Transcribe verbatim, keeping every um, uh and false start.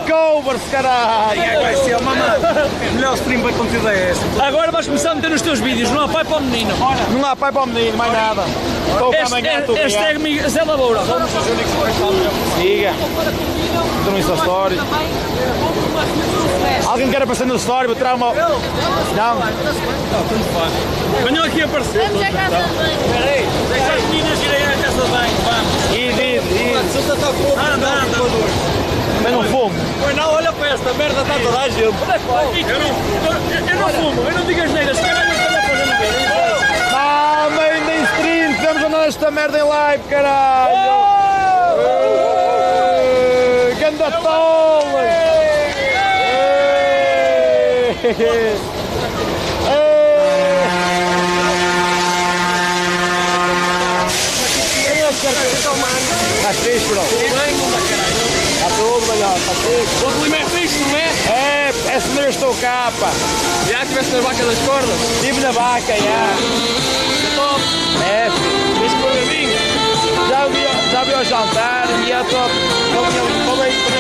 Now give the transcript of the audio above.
covers, caralho! Vai ser uma melhor stream vai acontecer é essa. Agora vais começar a meter nos teus vídeos, não há pai para o menino. Não há pai para o menino, mais nada. Estou cá amanhã, tudo Este é Miguel Zé Laboura. Siga. Então isso é story. Alguém quer aparecer no story? Vou tirar uma... Não? Não, tanto faz. Venham aqui a aparecer. Vamos à casa de banho. Espera aí, deixa as meninas irem à casa de banho, vamos. Ide, ide. Anda, anda. Mas não fumo. Pois não, olha para esta merda, está toda a gente. Eu não, eu não fumo, eu não digo as neiras, se calhar eu estou a fazer no vídeo. Ah, meio nem stream, temos andado esta merda em live, caralho! Ganda tola! Está fixe, bro? Está tudo, melhor, está fixe. O clima é fixe, não é? É, essa mesmo estou cá, pá. Já estiveste na vaca das cordas? Estive na vaca, já. Top! É, filho. Tens que pôr vinho? Já vi, já vi ao jantar e já estou... Vou bem